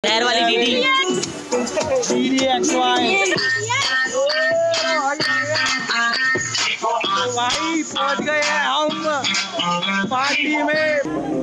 पैर वाली दीदी भाई पहुंच गए हैं हम पार्टी में।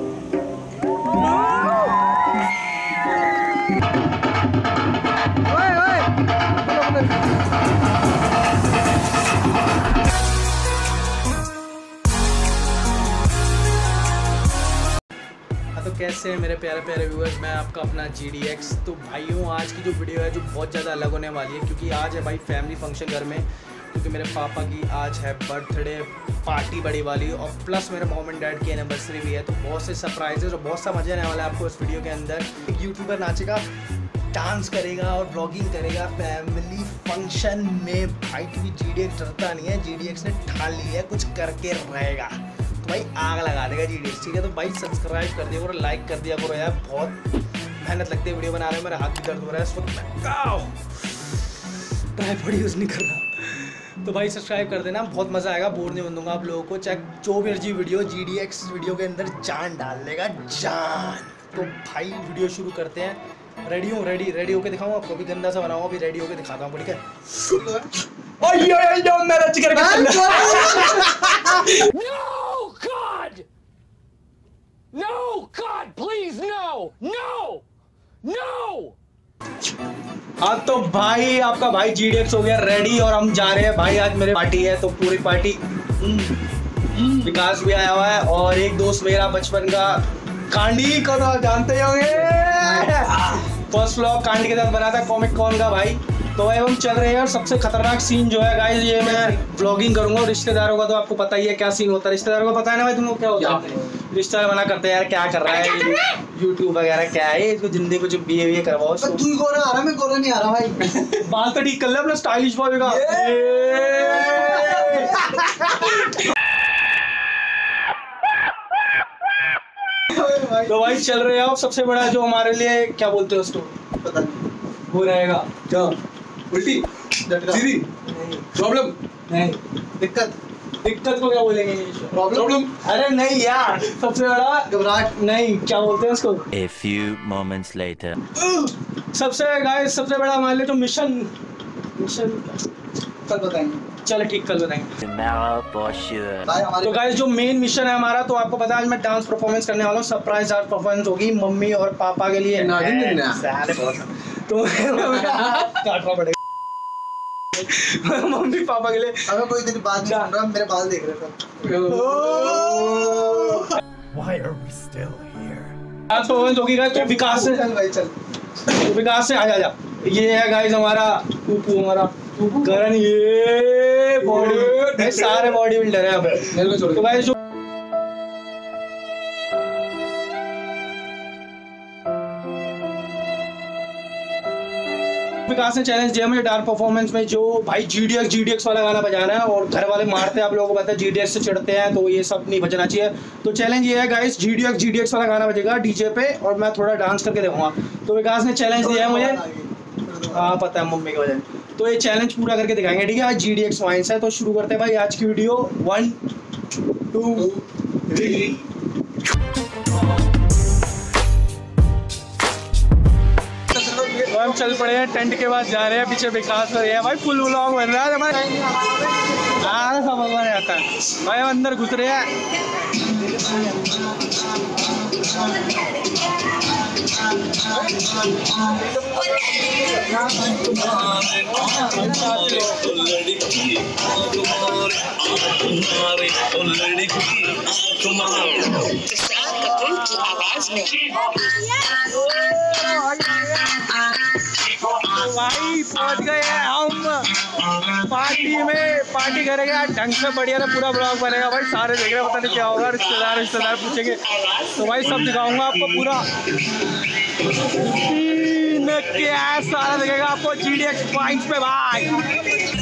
तो कैसे हैं मेरे प्यारे प्यारे व्यूअर्स, मैं आपका अपना GDX। तो भाइयों, आज की जो वीडियो है जो बहुत ज़्यादा अलग होने वाली है, क्योंकि आज है भाई फैमिली फंक्शन घर में, क्योंकि मेरे पापा की आज है बर्थडे पार्टी बड़ी वाली, और प्लस मेरे मॉम एंड डैड की एनिवर्सरी भी है। तो बहुत से सरप्राइजेज और बहुत सा मज़ा आने वाला है आपको इस वीडियो के अंदर। एक यूट्यूबर नाचेगा, डांस करेगा और ब्लॉगिंग करेगा फैमिली फंक्शन में। भाई क्योंकि GDX डरता नहीं है, GDX ने ठान ली है कुछ करके रहेगा, तो भाई आग लगा देगा GDX। ठीक है, तो भाई सब्सक्राइब कर दिया करो, लाइक कर दिया करो यार, बहुत मेहनत लगती है वीडियो बना रहे हैं, मेरा हाथ भी दर्द हो रहा है इस वक्त, ट्राइपॉड यूज़ नहीं कर रहा। तो भाई सब्सक्राइब कर देना, बहुत मज़ा आएगा, बोर नहीं दूंगा आप लोगों को। चाहे जो भी अर्जी वीडियो, GDX वीडियो के अंदर जान डाल देगा, जान। तो भाई वीडियो शुरू करते हैं। रेडी हो? रेडी होके दिखाऊँ आपको? अभी गंदा सा बनाऊँ, अभी रेडी होके दिखाता हूँ, ठीक है? मेरा chicken No, God, please, no, no, no! हाँ तो भाई आपका भाई GDX हो गया रेडी, और हम जा रहे हैं भाई। आज मेरे पार्टी है, तो पूरी पार्टी विकास भी आया हुआ है, और एक दोस्त मेरा बचपन का कांडी को तो जानते होंगे, फर्स्ट व्लॉग कांडी के साथ बना था कॉमिक कॉन का भाई। तो भाई हम चल रहे हैं, और सबसे खतरनाक सीन जो है गाइस, ये मैं व्लॉगिंग करूंगा। रिश्तेदारों का तो आपको पता ही है क्या सीन होता है, रिश्तेदारों को पता है ना भाई तुम लोग क्या होता है? रिश्तेदार मना करते हैं यार क्या कर रहा है, यूट्यूब वगैरह क्या है, इसको जिंदगी कुछ बिहेवियर करवाओ। तू गोरा आ रहा, मैं गोरा नहीं आ रहा भाई। बाल तो ठीक कर ले अपना स्टाइलिश बॉय का। तो भाई चल रहे हैं आप। सबसे बड़ा जो हमारे लिए क्या बोलते हैं उसको, पता नहीं वो रहेगा क्या, उल्टी सीधी प्रॉब्लम नहीं, दिक्कत को क्या बोलेंगे? प्रॉब्लम। अरे नहीं यार, सबसे बड़ा घबराहट नहीं, क्या बोलते हैं उसको? A few moments later. सबसे बड़ा हमारे लिए जो मिशन कल बताएंगे। चलो ठीक, कल बताएंगे। Tomorrow for sure. तो गाइस जो मेन मिशन है हमारा, तो आपको पता है आज मैं डांस परफॉर्मेंस करने वाला हूँ। सरप्राइज डांस परफॉर्मेंस होगी मम्मी और पापा के लिए। तो काटना पड़ेगा मम्मी पापा के लिए। अगर कोई तेरी बात नहीं सुन रहा, मेरे बाल देख रहे थे। Why are we still here? Dance performance होगी गाइस, तो विकास से चल भाई चल। तो विकास से आ। ये है गाइस हमारा टूपू, हमारा करण, ये बॉडी सारे बॉडी बिल्डर है अब। तो गाइस जो विकास ने चैलेंज दिया मुझे डांस परफॉर्मेंस में, जो भाई GDX वाला गाना बजाना है, और घर वाले मारते हैं, आप लोगों को पता है GDX से चिढ़ते हैं, तो ये सब नहीं बजना चाहिए। तो चैलेंज ये है गाइस, GDX वाला गाना बजेगा डीजे पे, और मैं थोड़ा डांस करके देखूंगा। तो विकास ने चैलेंज दिया है मुझे, हाँ पता है मम्मी की वजह, तो ये चैलेंज पूरा करके दिखाएंगे, ठीक है? आज GDX वाइन्स है, तो शुरू करते हैं भाई आज की वीडियो। 1 2 3। तो हम चल पड़े हैं, टेंट के बाद जा रहे हैं, पीछे विकास हो रही है भाई, फुल व्लॉग बन रहा है हमारे। सब भगवान आता है भाई, हम अंदर घुस रहे हैं। भाई पहुंच गए हैं हम पार्टी में, पार्टी करेंगे आज ढंग से, बढ़िया ना पूरा ब्लॉग बनेगा भाई। सारे देख रहे हैं, पता नहीं क्या होगा, रिश्तेदार पूछेंगे, तो भाई सब दिखाऊंगा आपको पूरा, क्या सारा दिखेगा आपको GDX वाइन्स पे भाई।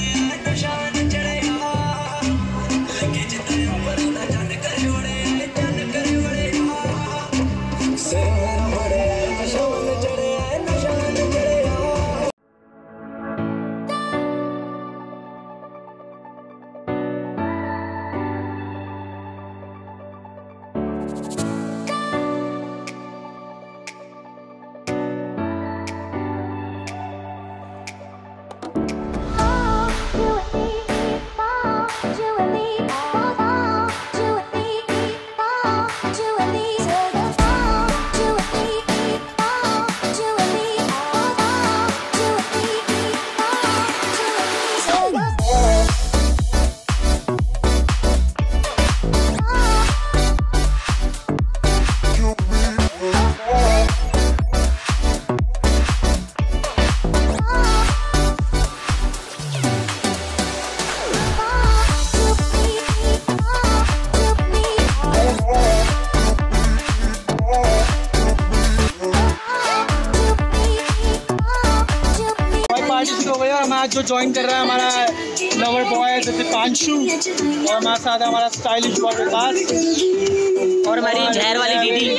तो हो गया। हमारा जो ज्वाइन कर रहा है हमारा लवर बॉय दीपांशु, और हमारे साथ है हमारा स्टाइलिश बॉय विकास, और हमारी जहर वाली दीदी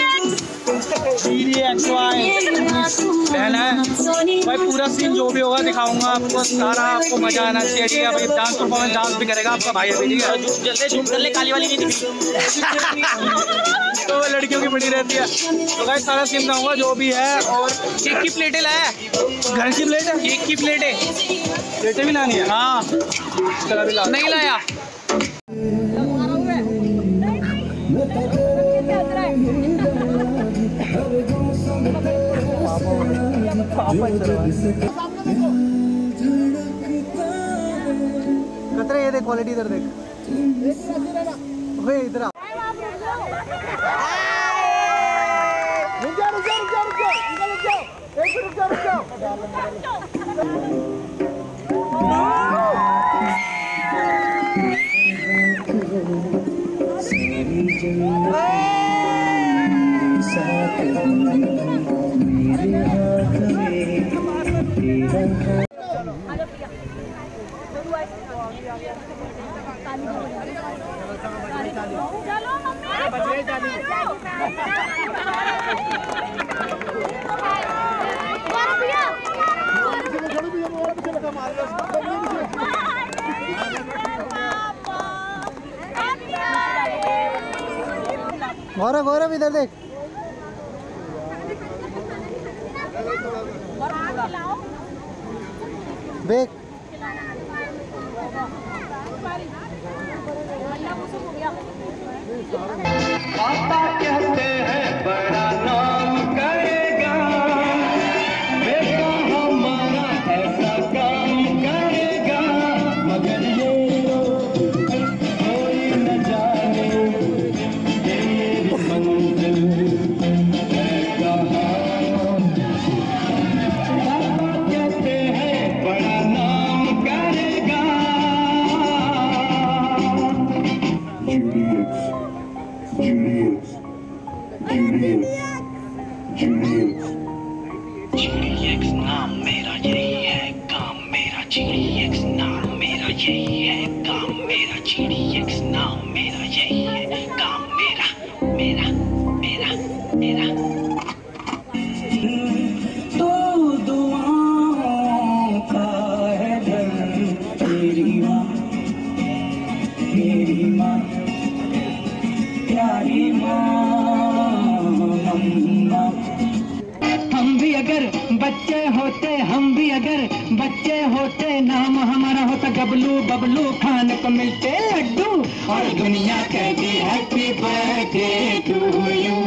बहन है। भाई पूरा सीन जो भी होगा दिखाऊंगा आपको, सारा आपको मजा आना चाहिए, ठीक है भाई। डांस परफॉर्मेंस डांस भी करेगा आपका भाई अभी, ठीक है। जल्दी झूम कर ले, काली वाली दीदी तो वो लड़कियों की बड़ी रहती है। तो भाई सारा सीन दिखाऊंगा जो भी है। और केक की प्लेटें लाया, घर की प्लेट है, केक की प्लेटें प्लेटें भी लानी है। हाँ चला भी ला नहीं लाया। कतरे ये देख क्वालिटी, इधर देख ओए इधर आ। गौरव गौरव इधर देख। देख पापा कहते हैं बड़ा नाम करेगा, बेटा हमारा ऐसा काम करेगा, मगर ये कोई न जाने ये मंजिल है कहाँ। पापा कहते हैं बड़ा नाम करेगा। GDX नाम मेरा यही है काम मेरा, GDX नाम मेरा यही है काम मेरा, GDX नाम मेरा यही है काम मेरा, मेरा मेरा मेरा। तो दुआओं का है घर तेरी माँ, मेरी माँ, प्यारी माँ, मम्मा। हम भी अगर बच्चे होते, हम भी अगर बच्चे होते, नाम हमारा होता गबलू बबलू, खाने को मिलते लड्डू, और दुनिया कहती हैप्पी बर्थडे टू यू।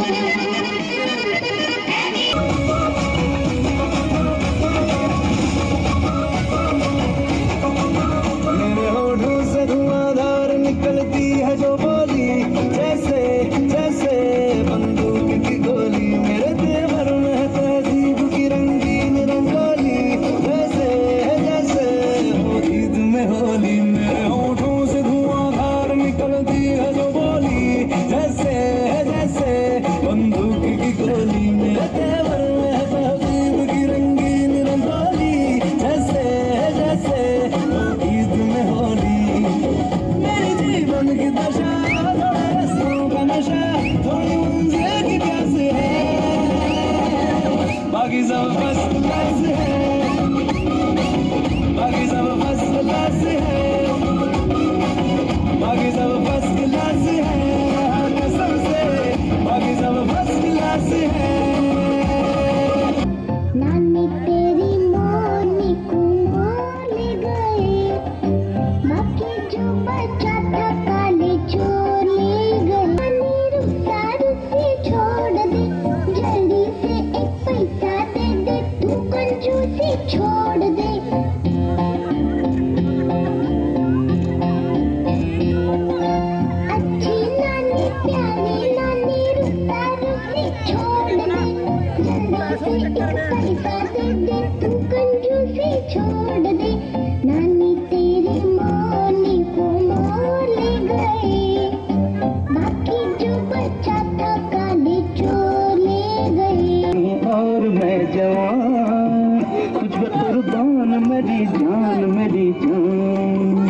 मेरे होठों से धुआंधार निकलती है जो बोली, जैसे जैसे बंदूक की गोली, मेरे तेवर में तहजीब की रंगीन रंगोली, जैसे जैसे हो ईद में होली। मेरे होठों से धुआंधार निकलती है जो बोली, जैसे जैसे बंदूक की गोली, मेरे तेवर में तहजीब की रंगीन रंगोली, जैसे जैसे हो ईद में होली। मेरे जीवन की दशा थोड़ा रस्मों का नशा, थोड़ी मंजिल की प्यास है, बाकी सब फर्स्ट क्लास है, बाकी सब फर्स्ट क्लास है, बाकी सब फर्स्ट क्लास है, कसम से बाकी सब फर्स्ट क्लास है। नानी तेरी मोरनी को मोर ले गए, बाकी जो बचा था काले चोर ले गए। नानी रुका रुकी छोड़ दे, जल्दी से एक पैसा दे दे, तू कंजूसी छोड़ दे। अच्छी नानी प्यारी नानी रुका रुकी छोड़ दे, जल्दी से एक पैसा दे दे, तू कंजूसी छोड़ दे। नानी तेरी मोरनी को मोर ले गए, बाकी जो बचा था काले चोर ले गए। और मैं जवान, तुझ पे कुर्बान मैं मेरी जान मेरी जान।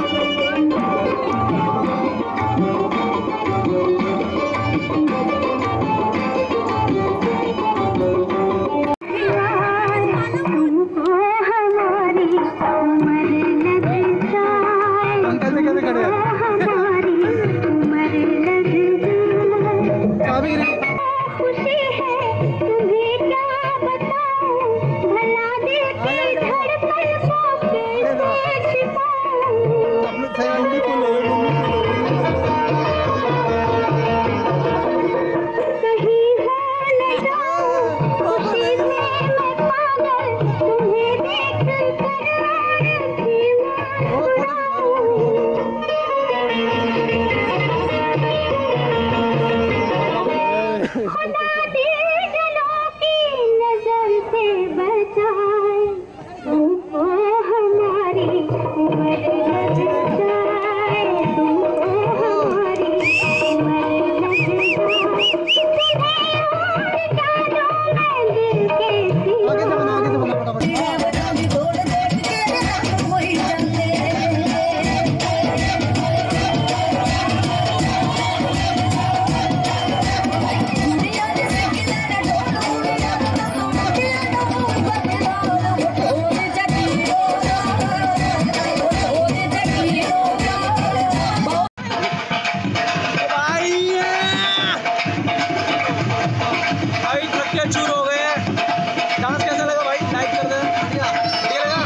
चूर हो गए हैं। डांस कैसा लगा भाई? लाइक कर दे। ये लगा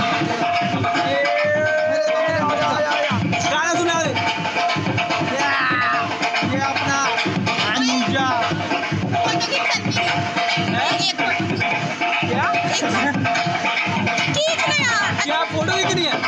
गाना सुना दे। ये अपना अंजा क्या फोटो कितनी है?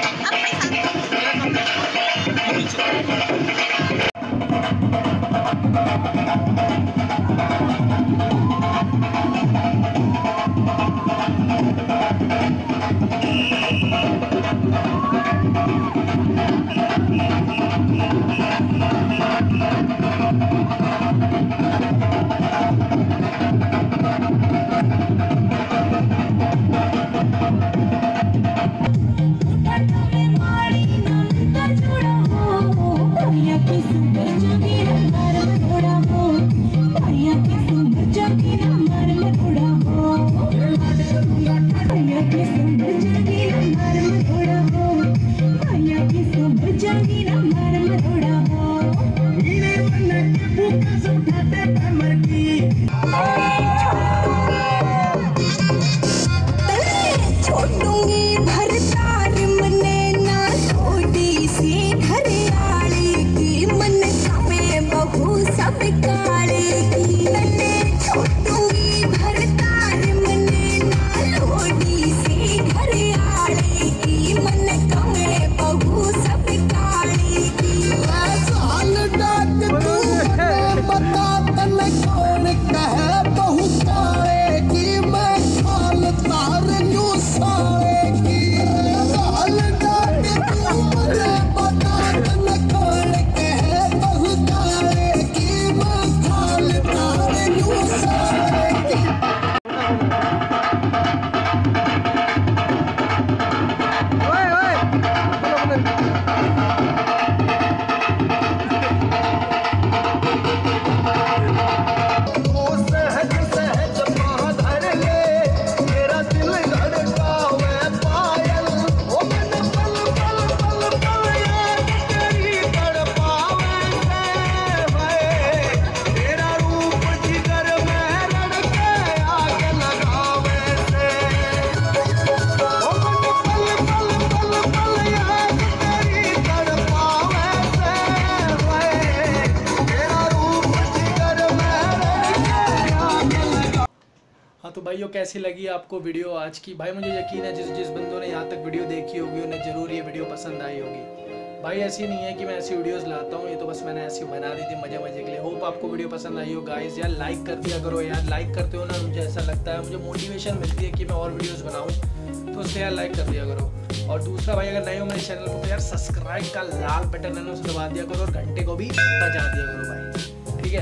तो भाइयों कैसी लगी आपको वीडियो आज की? भाई मुझे यकीन है जिस बंदों ने यहाँ तक वीडियो देखी होगी उन्हें ज़रूर ये वीडियो पसंद आई होगी। भाई ऐसी नहीं है कि मैं ऐसी वीडियोस लाता हूँ, ये तो बस मैंने ऐसी बना दी थी मजे के लिए। होप आपको वीडियो पसंद आई हो गाइस। यार लाइक कर दिया करो यार, लाइक करते हो ना मुझे ऐसा लगता है, मुझे मोटिवेशन मिलती है कि मैं और वीडियोज़ बनाऊँ, तो उससे यार लाइक कर दिया करो। और दूसरा भाई अगर नए हो मेरे चैनल को तो यार सब्सक्राइब का लाल बटन है ना उसे दबा दिया करो और घंटे को भी बजा दिया करो भाई, ठीक है।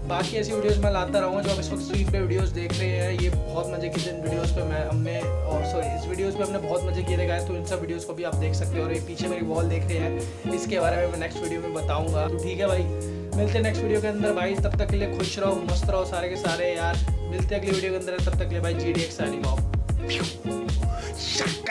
बाकी ऐसी वीडियोस मैं लाता रहूँगा। जो आप इस वक्त स्ट्रीट पे वीडियोस देख रहे हैं, ये बहुत मजे की जिन वीडियोस पे इस वीडियोस पे हमने बहुत मजे किए थे गाइस, तो इन सब वीडियोस को भी आप देख सकते हो। और ये पीछे मेरी वॉल देख रहे हैं, इसके बारे में मैं नेक्स्ट वीडियो में बताऊंगा। तो ठीक है भाई, मिलते हैं नेक्स्ट वीडियो के अंदर भाई। तब तक के लिए खुश रहो, मस्त रहो सारे के सारे यार। मिलते हैं अगली वीडियो के अंदर, तब तक के लिए भाई GDX साइनिंग ऑफ।